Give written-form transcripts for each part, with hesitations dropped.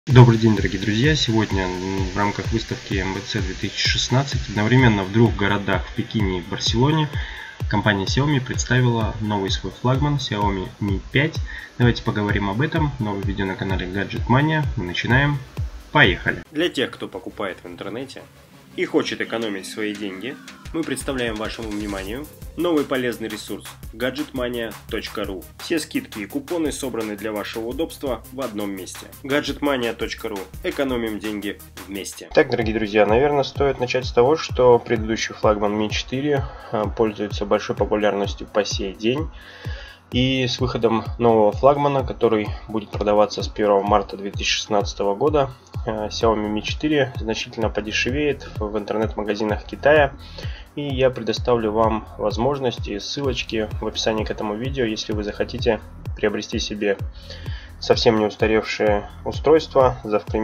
Добрый день, дорогие друзья! Сегодня в рамках выставки MWC 2016 одновременно в двух городах, в Пекине и в Барселоне, компания Xiaomi представила новый свой флагман Xiaomi Mi 5. Давайте поговорим об этом. Новое видео на канале Gadget Mania. Мы начинаем. Поехали! Для тех, кто покупает в интернете и хочет экономить свои деньги, мы представляем вашему вниманию новый полезный ресурс gadgetmania.ru. Все скидки и купоны собраны для вашего удобства в одном месте. gadgetmania.ru. Экономим деньги вместе. Так, дорогие друзья, наверное, стоит начать с того, что предыдущий флагман Mi 4 пользуется большой популярностью по сей день. И с выходом нового флагмана, который будет продаваться с 1 марта 2016 года, Xiaomi Mi 4 значительно подешевеет в интернет-магазинах Китая. И я предоставлю вам возможности и ссылочки в описании к этому видео, если вы захотите приобрести себе совсем не устаревшее устройство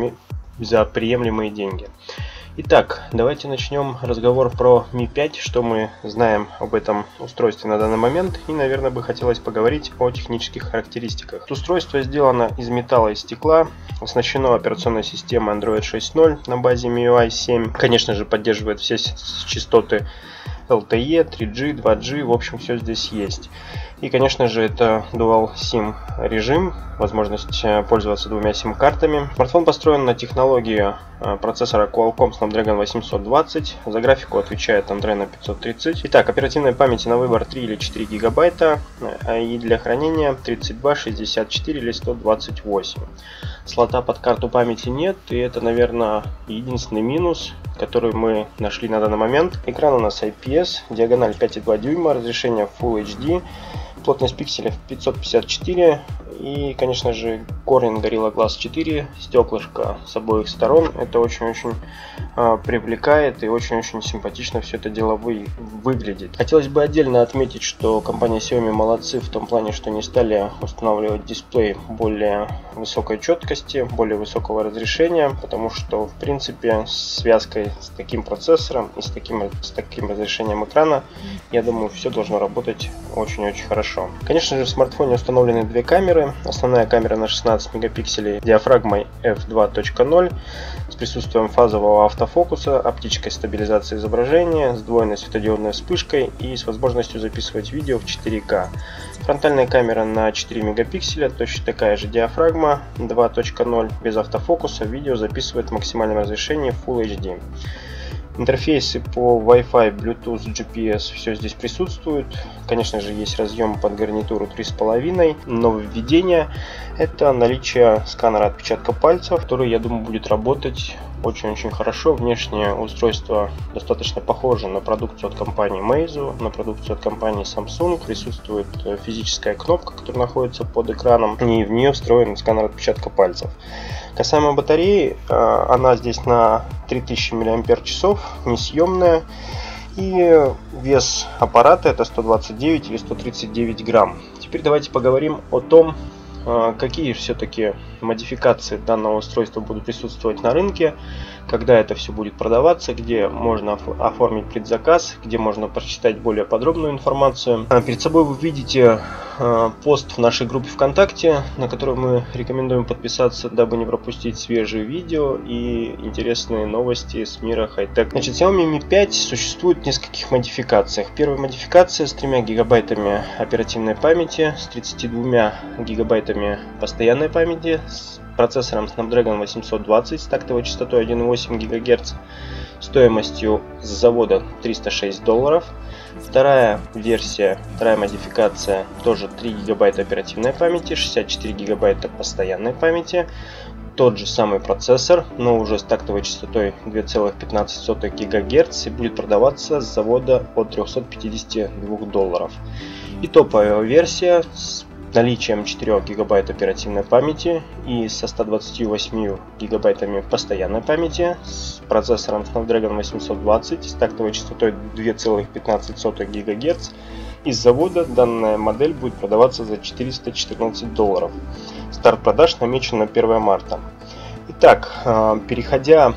за приемлемые деньги. Итак, давайте начнем разговор про Mi 5, что мы знаем об этом устройстве на данный момент, и, наверное, бы хотелось поговорить о технических характеристиках. Устройство сделано из металла и стекла, оснащено операционной системой Android 6.0 на базе MIUI 7, конечно же, поддерживает все частоты LTE, 3G, 2G, в общем, все здесь есть. И, конечно же, это Dual SIM режим, возможность пользоваться двумя сим-картами. Смартфон построен на технологии процессора Qualcomm Snapdragon 820. За графику отвечает Adreno 530. Итак, оперативной памяти на выбор 3 или 4 гигабайта. И для хранения 32, 64 или 128. Слота под карту памяти нет. И это, наверное, единственный минус, который мы нашли на данный момент. Экран у нас IPS, диагональ 5,2 дюйма, разрешение Full HD. Плотность пикселей 554 и, конечно же, Corning Gorilla Glass 4, стеклышко с обоих сторон. Это очень-очень привлекает и очень-очень симпатично все это дело выглядит. Хотелось бы отдельно отметить, что компания Xiaomi молодцы в том плане, что не стали устанавливать дисплей более высокой четкости, более высокого разрешения, потому что, в принципе, с связкой с таким процессором и с таким разрешением экрана, я думаю, все должно работать очень-очень хорошо. Конечно же, в смартфоне установлены две камеры. Основная камера на 16 мегапикселей диафрагмой f2.0 с присутствием фазового автофокуса, оптической стабилизации изображения, сдвоенной светодиодной вспышкой и с возможностью записывать видео в 4К. Фронтальная камера на 4 мегапикселя, точно такая же диафрагма 2.0, без автофокуса, видео записывает в максимальном разрешении Full HD. Интерфейсы по Wi-Fi, Bluetooth, GPS, все здесь присутствует. Конечно же, есть разъем под гарнитуру 3.5. Нововведение — это наличие сканера отпечатка пальцев, который, я думаю, будет работать очень-очень хорошо. Внешнее устройство достаточно похоже на продукцию от компании Meizu, на продукцию от компании Samsung. Присутствует физическая кнопка, которая находится под экраном, и в нее встроен сканер отпечатка пальцев. Касаемо батареи, она здесь на 3000 мАч, несъемная, и вес аппарата это 129 или 139 грамм. Теперь давайте поговорим о том, какие все-таки модификации данного устройства будут присутствовать на рынке, когда это все будет продаваться, где можно оформить предзаказ, где можно прочитать более подробную информацию. Перед собой вы видите пост в нашей группе ВКонтакте, на который мы рекомендуем подписаться, дабы не пропустить свежие видео и интересные новости с мира хай-тек. Значит, Xiaomi Mi 5 существует в нескольких модификациях. Первая модификация с 3 гигабайтами оперативной памяти, с 32 гигабайтами постоянной памяти, с процессором Snapdragon 820 с тактовой частотой 1,8 ГГц, стоимостью с завода $306. Вторая версия, вторая модификация, тоже 3 гигабайта оперативной памяти, 64 гигабайта постоянной памяти, тот же самый процессор, но уже с тактовой частотой 2,15 ГГц и будет продаваться с завода от $352. И топовая версия с наличием 4 гигабайт оперативной памяти и со 128 гигабайтами постоянной памяти, с процессором Snapdragon 820 с тактовой частотой 2,15 ГГц. Из завода данная модель будет продаваться за $414. Старт продаж намечен на 1 марта. Итак, переходя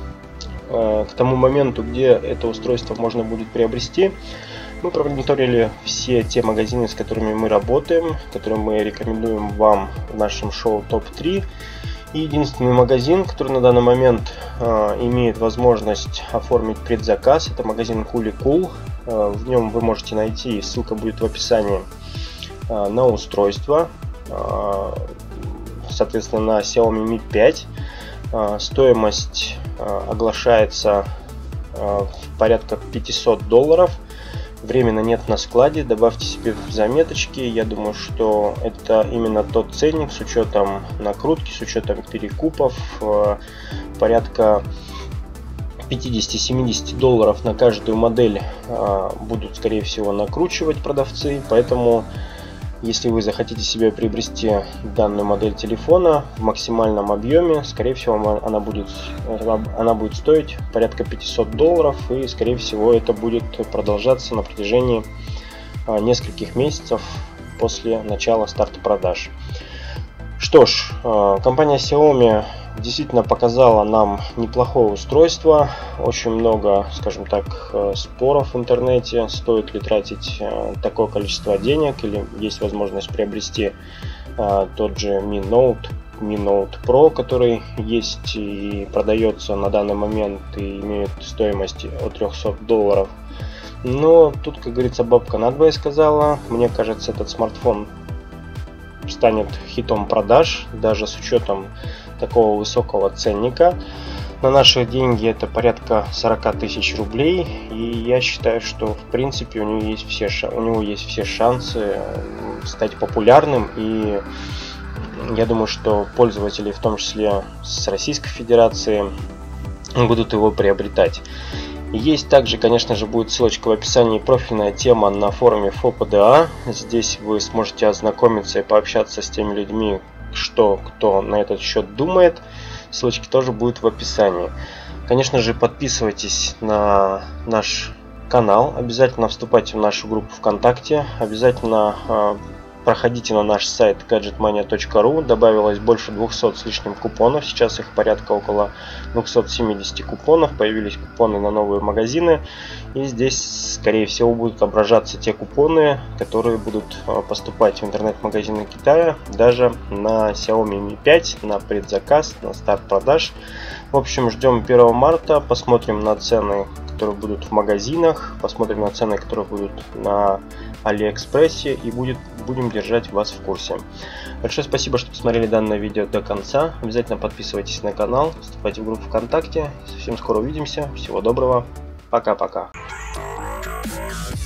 к тому моменту, где это устройство можно будет приобрести, Мы промониторили все те магазины, с которыми мы работаем, которые мы рекомендуем вам в нашем шоу ТОП-3. И единственный магазин, который на данный момент имеет возможность оформить предзаказ, это магазин Cool. В нем вы можете найти, ссылка будет в описании, на устройство, соответственно, на Xiaomi Mi 5. Стоимость оглашается в порядка $500. Временно нет на складе, добавьте себе в заметочки. Я думаю, что это именно тот ценник с учетом накрутки, с учетом перекупов. Порядка $50-70 на каждую модель будут, скорее всего, накручивать продавцы. Поэтому, если вы захотите себе приобрести данную модель телефона в максимальном объеме, скорее всего, она будет стоить порядка $500, и, скорее всего, это будет продолжаться на протяжении нескольких месяцев после начала старта продаж. Что ж, компания Xiaomi действительно показала нам неплохое устройство. Очень много, скажем так, споров в интернете, стоит ли тратить такое количество денег, или есть возможность приобрести тот же Mi Note Pro, который есть и продается на данный момент и имеет стоимость от $300. Но тут, как говорится, бабка надвое сказала. Мне кажется, этот смартфон станет хитом продаж, даже с учетом такого высокого ценника. На наши деньги это порядка 40 тысяч рублей, и я считаю, что в принципе у него есть все шансы стать популярным, и я думаю, что пользователи, в том числе с Российской Федерации, будут его приобретать. Есть также, конечно же, будет ссылочка в описании, профильная тема на форуме FOPDA. Здесь вы сможете ознакомиться и пообщаться с теми людьми, кто на этот счет думает. Ссылочки тоже будут в описании. Конечно же, подписывайтесь на наш канал, обязательно вступайте в нашу группу ВКонтакте, обязательно проходите на наш сайт gadgetmania.ru. Добавилось больше 200 с лишним купонов. Сейчас их порядка около 270 купонов. Появились купоны на новые магазины. И здесь, скорее всего, будут отображаться те купоны, которые будут поступать в интернет-магазины Китая. Даже на Xiaomi Mi 5, на предзаказ, на старт продаж. В общем, ждем 1 марта. Посмотрим на цены, которые будут в магазинах. Посмотрим на цены, которые будут на Алиэкспрессе, и будем держать вас в курсе. Большое спасибо, что посмотрели данное видео до конца. Обязательно подписывайтесь на канал, вступайте в группу ВКонтакте. Совсем скоро увидимся. Всего доброго. Пока-пока.